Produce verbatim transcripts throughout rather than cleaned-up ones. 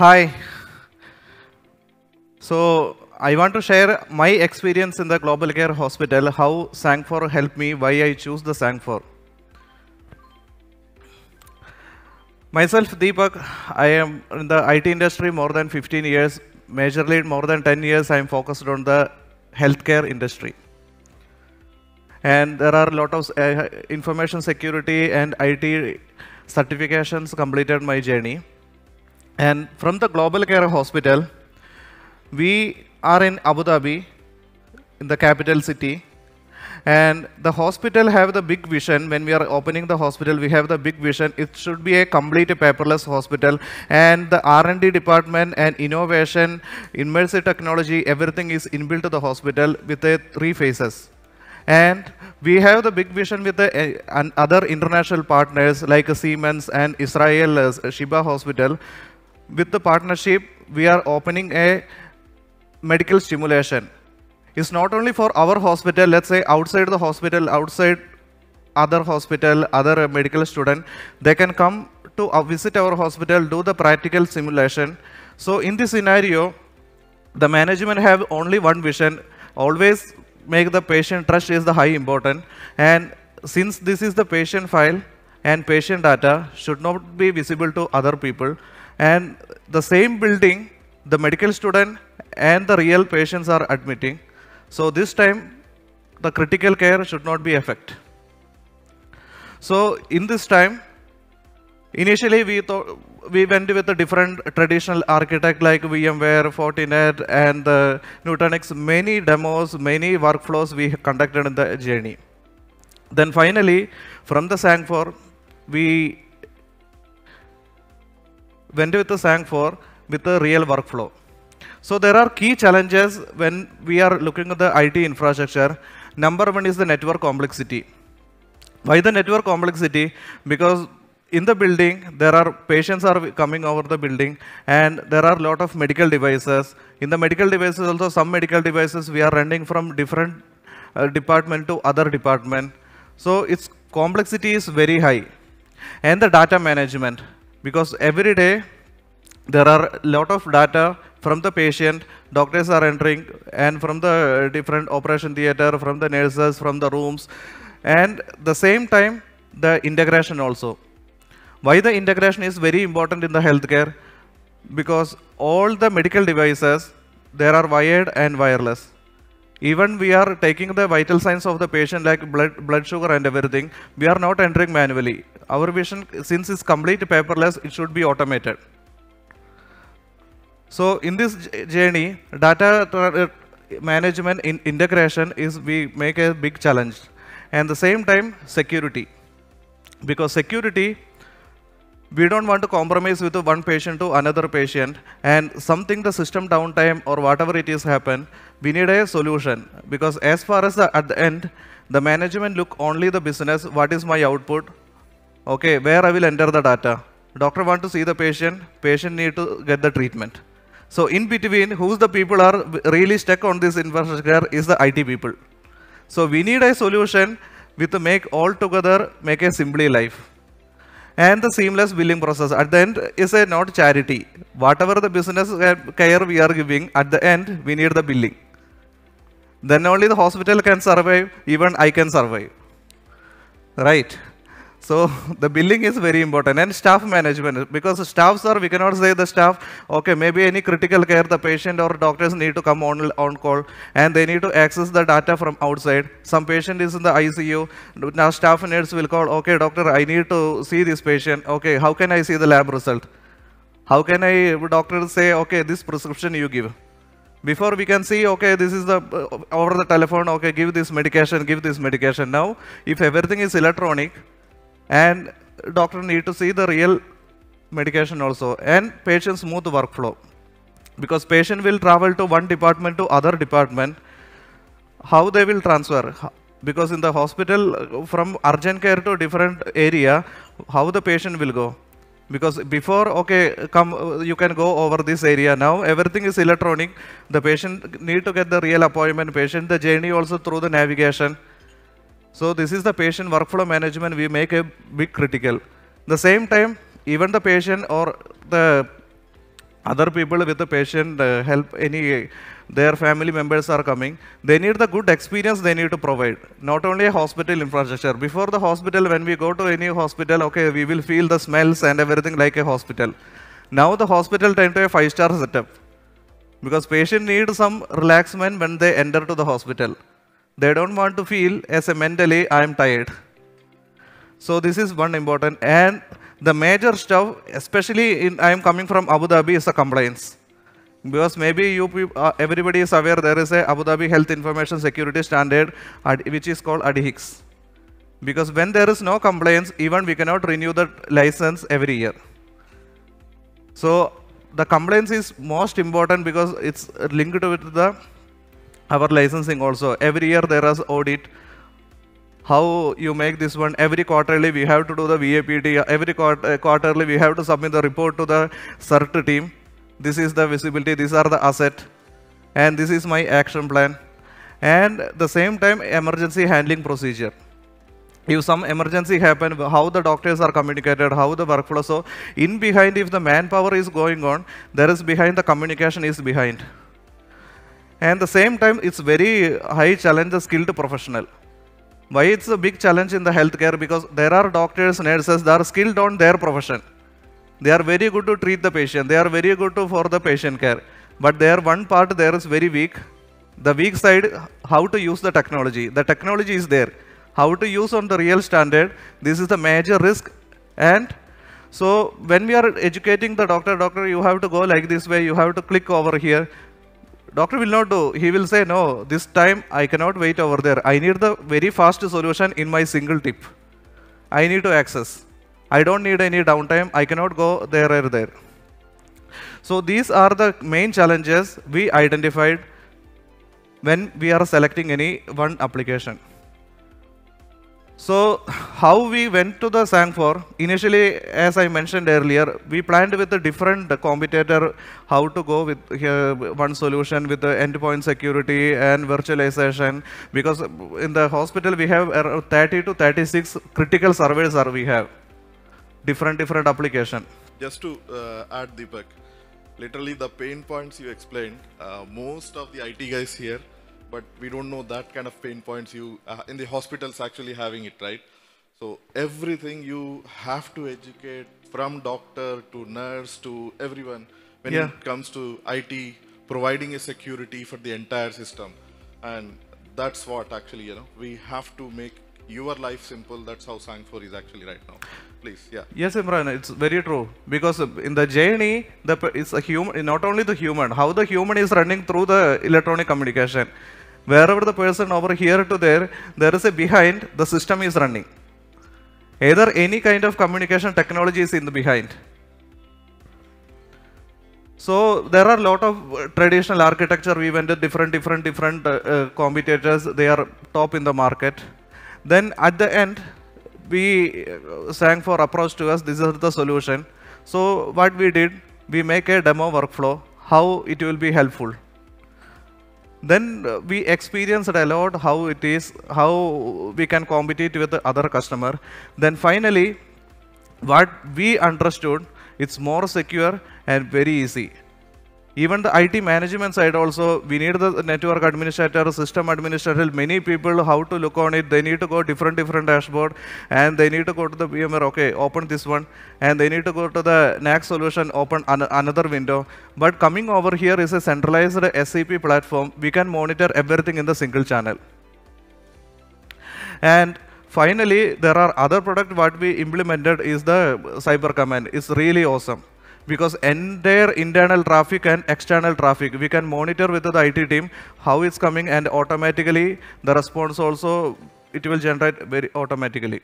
Hi. So I want to share my experience in the Global Care Hospital, how Sangfor helped me, why I choose the Sangfor. Myself, Deepak, I am in the I T industry more than fifteen years. Majorly more than ten years, I am focused on the healthcare industry. And there are a lot of uh, information security and I T certifications completed my journey. And from the Global Care Hospital, we are in Abu Dhabi, in the capital city. And the hospital have the big vision. When we are opening the hospital, we have the big vision. It should be a complete paperless hospital. And the R and D department and innovation, immersive technology, everything is inbuilt to the hospital with a three phases. And we have the big vision with the uh, other international partners like Siemens and Israel uh, Sheba Hospital. With the partnership, we are opening a medical stimulation. It's not only for our hospital, let's say outside the hospital, outside other hospital, other medical student, they can come to uh, visit our hospital, do the practical simulation. So in this scenario, the management have only one vision, always make the patient trust is the high important. And since this is the patient file and patient data should not be visible to other people. And the same building, the medical student and the real patients are admitting. So this time, the critical care should not be affected. So in this time, initially we thought we went with a different traditional architect like VMware, Fortinet, and the Nutanix. Many demos, many workflows we conducted in the journey. Then finally, from the Sangfor, we went with the Sangfor with a real workflow. So there are key challenges when we are looking at the I T infrastructure. Number one is the network complexity. Why the network complexity? Because in the building, there are patients are coming over the building, and there are a lot of medical devices. In the medical devices also, some medical devices we are running from different uh, department to other department. So its complexity is very high. And the data management, because every day there are a lot of data from the patient, doctors are entering, and from the different operation theater, from the nurses, from the rooms, and the same time, the integration also. Why the integration is very important in the healthcare? Because all the medical devices, there are wired and wireless. Even we are taking the vital signs of the patient like blood, blood sugar and everything, we are not entering manually. Our vision, since it's complete paperless, it should be automated. So in this journey, data management in integration is we make a big challenge. And the same time, security. Because security, we don't want to compromise with one patient to another patient, and something the system downtime or whatever it is happen, we need a solution. Because as far as the, at the end, the management look only the business, what is my output, okay, where I will enter the data. Doctor want to see the patient, patient need to get the treatment. So in between, who's the people are really stuck on this infrastructure is the I T people. So we need a solution with make all together, make a simply life. And the seamless billing process at the end is a not charity. Whatever the business care we are giving, at the end we need the billing. Then only the hospital can survive, even I can survive. Right? So the billing is very important, and staff management, because staffs are, we cannot say the staff, okay, maybe any critical care, the patient or doctors need to come on, on call, and they need to access the data from outside. Some patient is in the I C U, now staff nurse will call, okay, doctor, I need to see this patient, okay, how can I see the lab result? How can I, doctor say, okay, this prescription you give? Before we can see, okay, this is the, uh, over the telephone, okay, give this medication, give this medication. Now, if everything is electronic, and doctor need to see the real medication also, and patient smooth workflow. Because patient will travel to one department to other department, how they will transfer? Because in the hospital, from urgent care to different area, how the patient will go? Because before, okay, come, you can go over this area. Now everything is electronic. The patient need to get the real appointment. Patient the journey also through the navigation. So this is the patient workflow management we make a big critical. The same time, even the patient or the other people with the patient uh, help, any their family members are coming, they need the good experience they need to provide, not only a hospital infrastructure. Before the hospital, when we go to any hospital, okay, we will feel the smells and everything like a hospital. Now the hospital turned to a five-star setup, because patient need some relaxation when they enter to the hospital. They don't want to feel as a mentally, I am tired. So this is one important. And the major stuff, especially in, I am coming from Abu Dhabi, is the compliance. Because maybe you, uh, everybody is aware there is a Abu Dhabi Health Information Security Standard, which is called A D H I C S. Because when there is no compliance, even we cannot renew the license every year. So the compliance is most important because it's linked with the our licensing also. Every year there is audit. How you make this one? Every quarterly we have to do the V A P T. Every quarter, quarterly we have to submit the report to the CERT team. This is the visibility, these are the asset, and this is my action plan. And the same time, emergency handling procedure. If some emergency happen, how the doctors are communicated, how the workflow. So in behind, if the manpower is going on, there is behind the communication is behind. And the same time, it's very high challenge, the skilled professional. Why it's a big challenge in the healthcare? Because there are doctors, nurses, they are skilled on their profession. They are very good to treat the patient. They are very good to for the patient care. But there one part there is very weak. The weak side, how to use the technology. The technology is there. How to use on the real standard. This is the major risk. And so when we are educating the doctor, doctor, you have to go like this way. You have to click over here. Doctor will not do. He will say, no, this time I cannot wait over there. I need the very fast solution in my single tip. I need to access. I don't need any downtime. I cannot go there or there. So these are the main challenges we identified when we are selecting any one application. So how we went to the Sangfor, initially, as I mentioned earlier, we planned with a different competitor how to go with uh, one solution with the endpoint security and virtualization, because in the hospital we have around thirty to thirty-six critical servers are we have. Different, different application. Just to uh, add, Deepak, literally the pain points you explained, uh, most of the I T guys here, but we don't know that kind of pain points you, uh, in the hospitals actually having it, right? So everything you have to educate from doctor to nurse to everyone when yeah. it comes to I T, providing a security for the entire system. And that's what actually, you know, we have to make your life simple. That's how Sangfor is actually right now. Please, yeah. Yes, Imran, it's very true. Because in the journey, the, it's a human, not only the human, how the human is running through the electronic communication. Wherever the person over here to there, there is a behind, the system is running. Either any kind of communication technology is in the behind. So there are a lot of traditional architecture. We went to different, different, different uh, uh, competitors. They are top in the market. Then at the end, we Sangfor approach to us, this is the solution. So what we did, we make a demo workflow, how it will be helpful. Then uh, we experienced a lot how it is, how we can compete with the other customer. Then finally, what we understood, it's more secure and very easy. Even the I T management side also, we need the network administrator, system administrator, many people how to look on it. They need to go different, different dashboard, and they need to go to the V M ware, okay, open this one, and they need to go to the N A C solution, open an another window. But coming over here is a centralized S A P platform. We can monitor everything in the single channel. And finally, there are other products what we implemented is the Cyber Command. It's really awesome. Because entire internal traffic and external traffic, we can monitor with the I T team how it's coming, and automatically the response also, it will generate very automatically.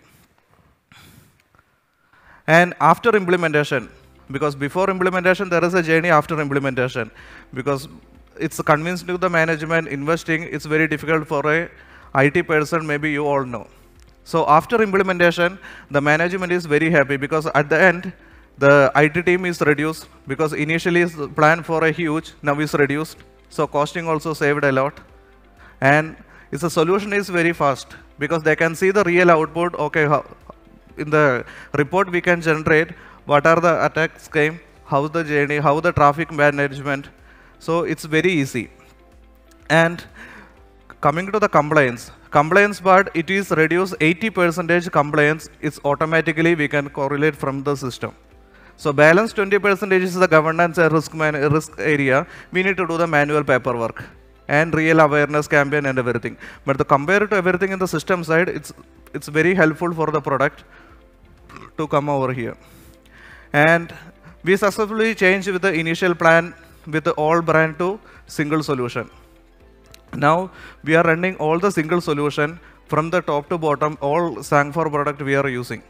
And after implementation, because before implementation, there is a journey after implementation. Because it's convinced to the management, investing, it's very difficult for a I T person, maybe you all know. So after implementation, the management is very happy because at the end, the I T team is reduced, because initially it's planned for a huge, now it's reduced. So costing also saved a lot. And it's a solution is very fast, because they can see the real output. Okay, how, in the report we can generate what are the attacks came, how the journey, how the traffic management. So it's very easy. And coming to the compliance, compliance part, it is reduced eighty percent compliance. It's automatically we can correlate from the system. So balance twenty percent is the governance and risk, man risk area. We need to do the manual paperwork and real awareness campaign and everything. But the compared to everything in the system side, it's, it's very helpful for the product to come over here. And we successfully changed with the initial plan with the all brand to single solution. Now we are running all the single solution from the top to bottom, all Sangfor product we are using.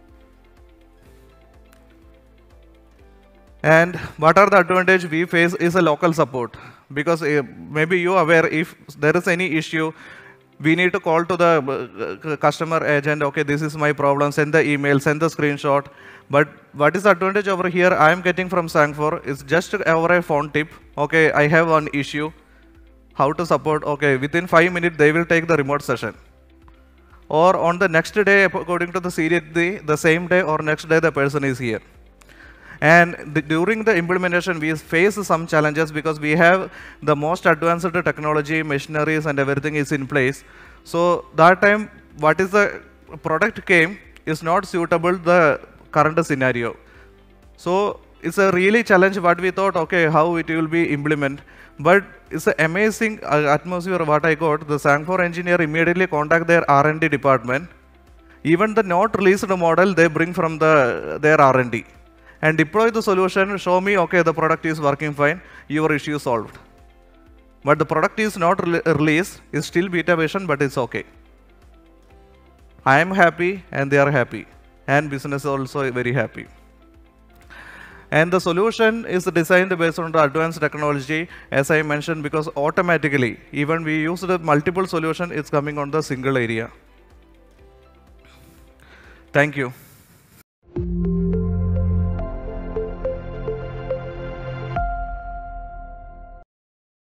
And what are the advantage we face is a local support, because uh, maybe you are aware if there is any issue, we need to call to the uh, customer agent, okay, this is my problem, send the email, send the screenshot. But what is the advantage over here I am getting from Sangfor is just over a phone tip, okay, I have one issue, how to support, okay, within five minutes they will take the remote session. Or on the next day, according to the seriality, the same day or next day the person is here. And the, during the implementation, we face some challenges because we have the most advanced technology, machineries and everything is in place. So that time, what is the product came is not suitable the current scenario. So it's a really challenge what we thought, okay, how it will be implemented. But it's an amazing atmosphere what I got. The Sangfor engineer immediately contact their R and D department. Even the not released model, they bring from the their R and D. And deploy the solution, show me, okay, the product is working fine, your issue solved. But the product is not re released, it's still beta version, but it's okay. I am happy and they are happy. And business is also very happy. And the solution is designed based on the advanced technology, as I mentioned, because automatically, even we use the multiple solution, it's coming on the single area. Thank you.